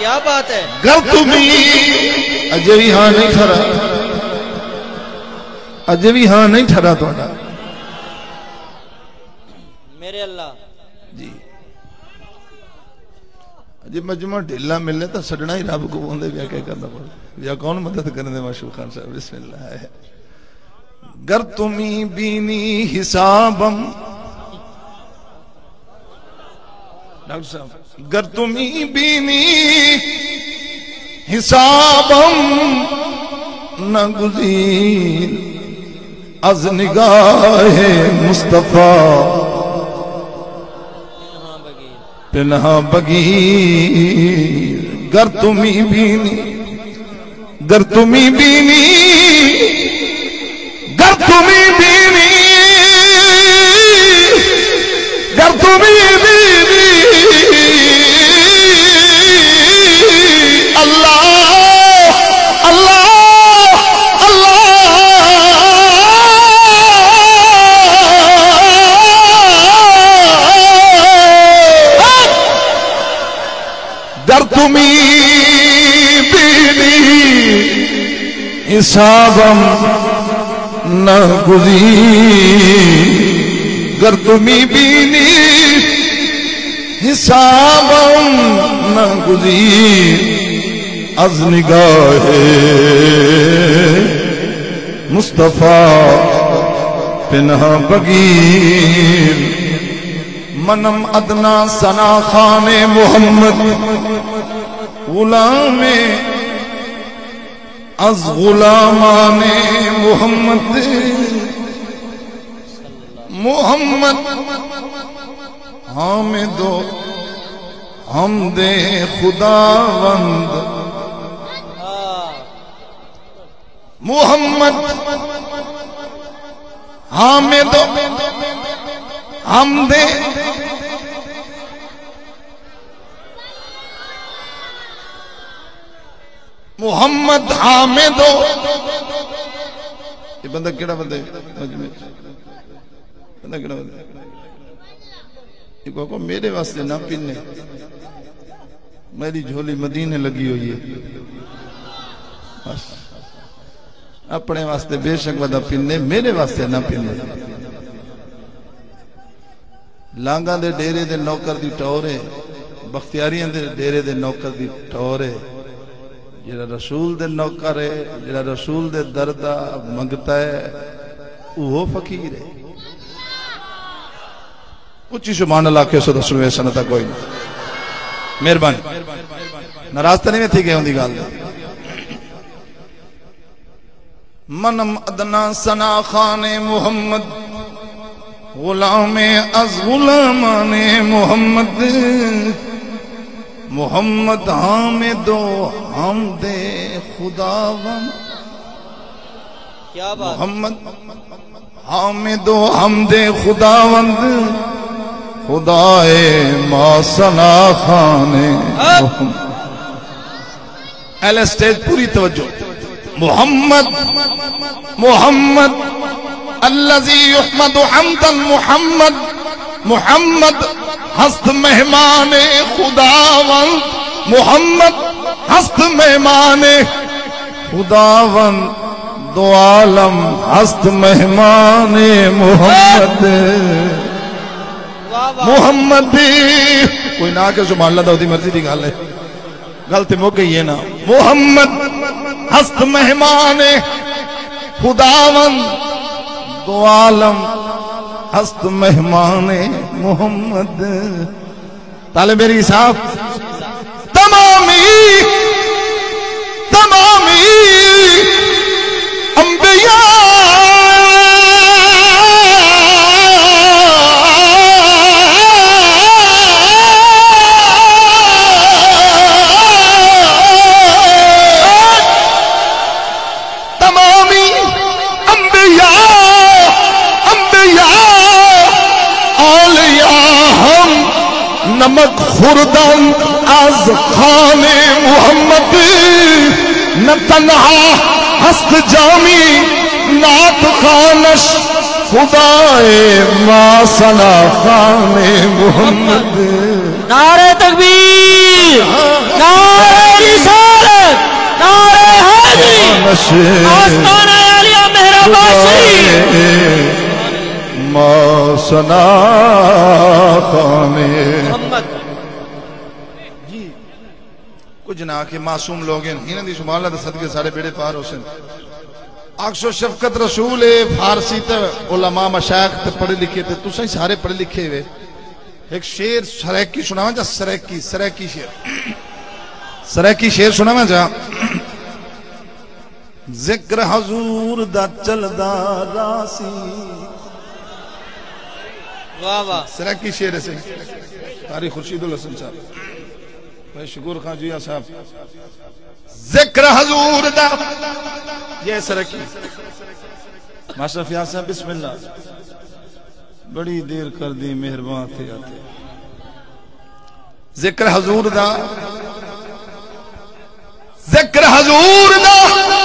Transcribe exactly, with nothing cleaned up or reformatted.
क्या बात है। गर तुम्ही अजय भी हाँ नहीं ठहरा, अजय भी हाँ नहीं ठहरा थोड़ा मेरे अल्लाह जी। अजय मजमा ढीला मिलने तो सड़ना ही रब को बोंदे क्या क्या करना पड़े या कौन मदद करने माशूक खान साहब बिस्मिल्लाह है। गर तुम्ही बीनी हिसाबम डॉक्टर साहब गर तुम्ही बीनी हिसाबम न गुज़ीर अज़ निगाहे मुस्तफा पिन्हा बगीर। गर तुम्ही बीनी गर तुम्ही बीनी गर तुम्ही बीनी गर तुम्ही बीनी अल्लाह अल्लाह गर तुम्ही बीनी हिसाबम न गुज़ीर। गर तुम्ही बीनी हिसाबम न गुज़ीर अज़ निगाहे मुस्तफा पिन्हा बगीर। मनम अदना सना खाने मोहम्मद गुलामे अज गुलामाने मोहम्मद मोहम्मद हम दो हम दे खुदावंद मोहम्मद हम दो हम दे मोहम्मद हामिदो। ये बंदा केड़ा बंदा है बंदा केड़ा बंदा ये को मेरे वास्ते ना पीने मेरी झोली मदीने लगी हुई है बस अपने वास्ते बेशक बंदा पीने मेरे वास्ते ना पीने। लांगा दे डेरे दे नौकर दी टौर है बख्तियारियां दे डेरे दे नौकर दी टौर है। जेड़ा रसूल दे नौकर है जेड़ा रसूल दे दर्दा मंगता है वो फकीर है। उच्ची सुभान अल्लाह के सो दसवें सनता कोई नहीं मेहरबानी नाराज तो नहीं थी गए उनकी गाल। मनम अदना सना खाने मोहम्मद गुलामे अज गुलामाने मोहम्मद मोहम्मद हामिदो हम दे खुदावन क्या बात। मोहम्मद हामिदो हम दे खुदावंद खुदाए मासना खाने। एल स्टेज पूरी तवज्जो। मोहम्मद मोहम्मद अल्लज़ी युहमदु हम्दन मोहम्मद मोहम्मद हस्त मेहमान खुदावन मोहम्मद हस्त मेहमान खुदावन दो आलम हस्त मेहमान मोहम्मद मोहम्मद कोई ना के सुभान अल्लाह दी मर्जी की गल है गलती मुक गई है ना। मोहम्मद हस्त मेहमान खुदावन दो आलम हस्त मेहमान मोहम्मद। ताले मेरी साहब तमामी तमामी अंबिया तमामी अंबिया नमक खुर्दन आज खाने मोहम्मद न तन्हा हस्त जामी नात खानश खुदाए मासना खाने मोहम्मद। नारे तकबीर नारे नारे रिसालत, नारे हैदरी, आस्ताना आलिया मेहराबाशी। मौसना खाने जी कुछ ना के मासूम लोग इन्हां दी सुभान अल्लाह दे सदके सारे बेड़े पार होसन। अक्सो शफकत रसूल है फारसी ते उलमा मशाइख ते पढ़े लिखे ते तुसां सारे पढ़े लिखे वे। एक शेर सरैकी सुनावा जा, सरैकी सरैकी शेर सरैकी शेर सुनावा जा। जिक्र हजूर दा चलदा रासी। वाह वाह सरैकी शेर है से कारी खुर्शीदुल हसन साहब, भाई शकूर खान जिया साहब। जिक्र हजूर दा ये सरैकी मास्टर फियाज साहब बिस्मिल्लाह। बड़ी देर कर दी मेहरबान थे आते। जिक्र हजूर दा, जिक्र हजूर दा